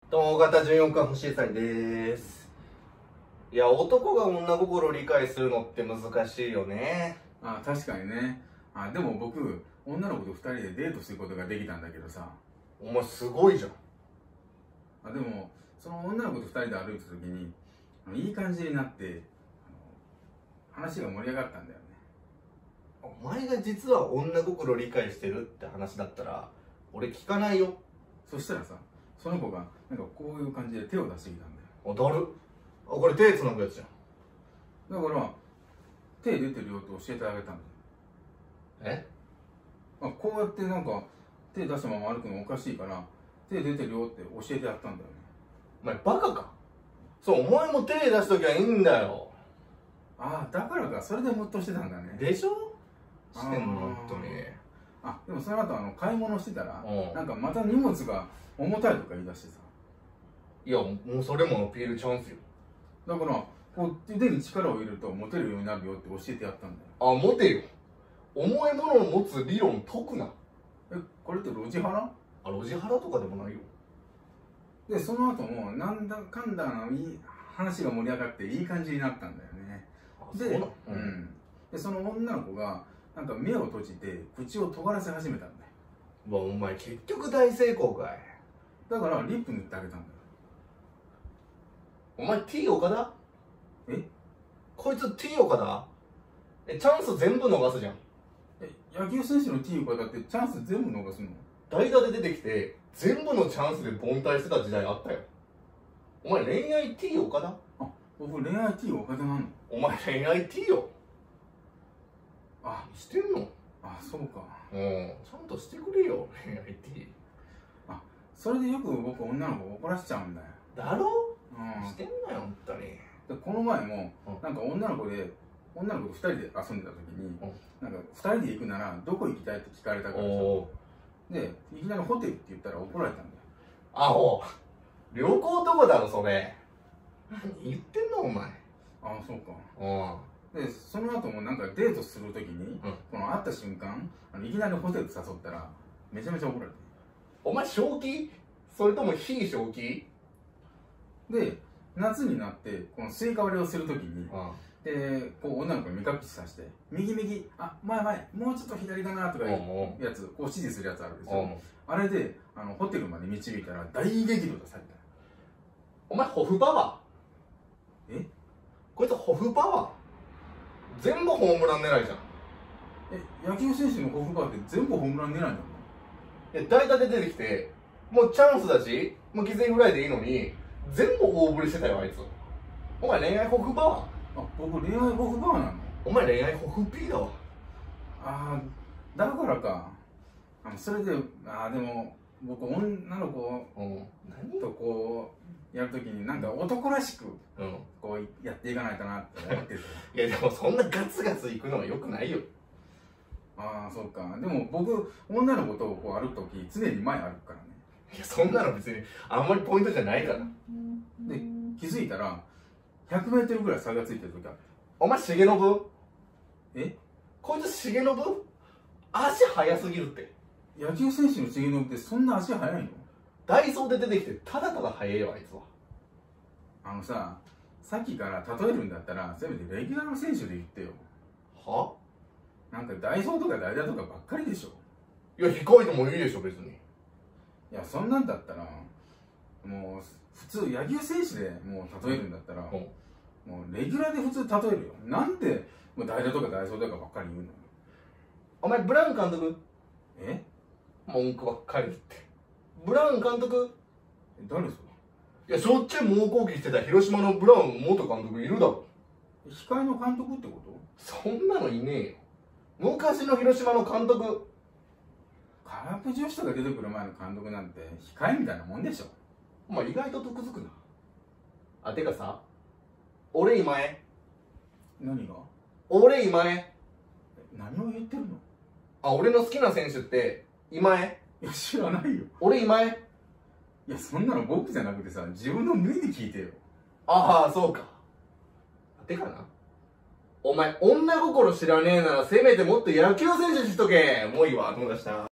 大型14巻星さんです。いや、男が女心を理解するのって難しいよね。 あ、確かにね。でも僕、女の子と2人でデートすることができたんだけどさ。 お前すごいじゃん。 でも、その女の子と2人で歩いた時に、いい感じになって、話が盛り上がったんだよね。 お前が実は女心を理解してるって話だったら、俺聞かないよ。 そしたらさ、その子がなんかこういう感じで手を出してきたんだよ。 あ、だる。あ、これ手つなぐやつじゃん。 だから手出てるよって教えてあげたんだよ。こうやってなんか手出したまま歩くのおかしいから手出てるよって教えてやったんだよね。 お前バカか。そう、お前も手出しときゃいいんだよ。 だからか。それでムッとしてたんだね。 でしょしてんの、ほんとに。 でもその後買い物してたらなんかまた荷物が重たいとか言い出してさ。 いや、もうそれもアピールチャンスよ。 だからこう腕に力を入れると持てるようになるよって教えてやったんだよ。 あ、持てよ。重いものを持つ理論解くな。 これってロジハラ？ ロジハラとかでもないよ。 でその後もなんだかんだ話が盛り上がっていい感じになったんだよね。でその女の子がなんか目を閉じて口を尖らせ始めたんだよ。 お前結局大成功かい。 だからリップ塗ってあげたんだよ。 お前 T 岡田？こいつ T 岡田？チャンス全部逃すじゃん。 野球選手の T 岡田ってチャンス全部逃すの？ 代打で出てきて全部のチャンスで凡退してた時代あったよ。お前恋愛 T 岡田？ 僕恋愛 T 岡田なの？ お前恋愛 T よ。してんの？ そうか。 ちゃんとしてくれよ、恋愛 T。 それでよく僕女の子怒らせちゃうんだよ。 だろ？してんなよ、ほんとに。 でこの前もなんか女の子と2人で遊んでた時になんか2人で行くならどこ行きたいって聞かれたからさ。でいきなりホテルって言ったら怒られたんだよ。 アホ。旅行どこだろそれ。何言ってんのお前。 そうか。でその後もなんかデートする時にこの会った瞬間いきなりホテル誘ったらめちゃめちゃ怒られて。 お前正気？それとも非正気？ で夏になってこのスイカ割りをする時にこう女の子に目隠しさせて右右前もうちょっと左だなとかいうやつこう指示するやつあるでしょ。あれでホテルまで導いたら大激怒とされた。 お前ホフパワー？こいつホフパワー？全部ホームラン狙いじゃん。 野球選手のホフパワーって全部ホームラン狙いなの？ 代打で出てきてもうチャンスだしもう犠牲フライでいいのに全部大振りしてたよあいつ。お前恋愛ホフパワー？ 僕恋愛ホフパワーなの？お前恋愛ホフピーだわ。 だからか。それででも僕女の子とこうやるときになんか男らしくこうやっていかないかなって思ってる。 いやでもそんなガツガツいくのはよくないよ。 そうか。でも僕女の子とこう歩くとき常に前歩くからね。 いやそんなの別にあんまりポイントじゃないから。 で気づいたら100メートルぐらい差がついてる時ある。 お前重信？こいつ重信？足速すぎるって。 野球選手の重信ってそんな足速いの？ ダイソーで出てきてただただ速いよあいつは。 さっきから例えるんだったらせめてレギュラーの選手で言ってよ。なんかダイソーとか代打とかばっかりでしょ。 いや控えてもいいでしょ別に。 いやそんなんだったらもう普通野球選手でもう例えるんだったらもうレギュラーで普通例えるよ。なんでもう代打とかダイソーとかばっかり言うの？ お前ブラウン監督？文句ばっかり言って。ブラウン監督？ 誰それ？ いやしょっちゅう猛攻撃してた広島のブラウン元監督いるだろ。 控えの監督ってこと？ そんなのいねえよ。昔の広島の監督。 カープ女子とか出てくる前の監督なんて控えみたいなもんでしょ。 お前意外と得づくな。てかさ、俺今江。 何が？ 俺今江。 何を言ってるの？ 俺の好きな選手って今江？ いや知らないよ。 俺今江？ いやそんなの僕じゃなくてさ自分の目で聞いてよ。 そうか。てかな。お前女心知らねえならせめてもっと野球選手しとけ。もういいわ友達だ。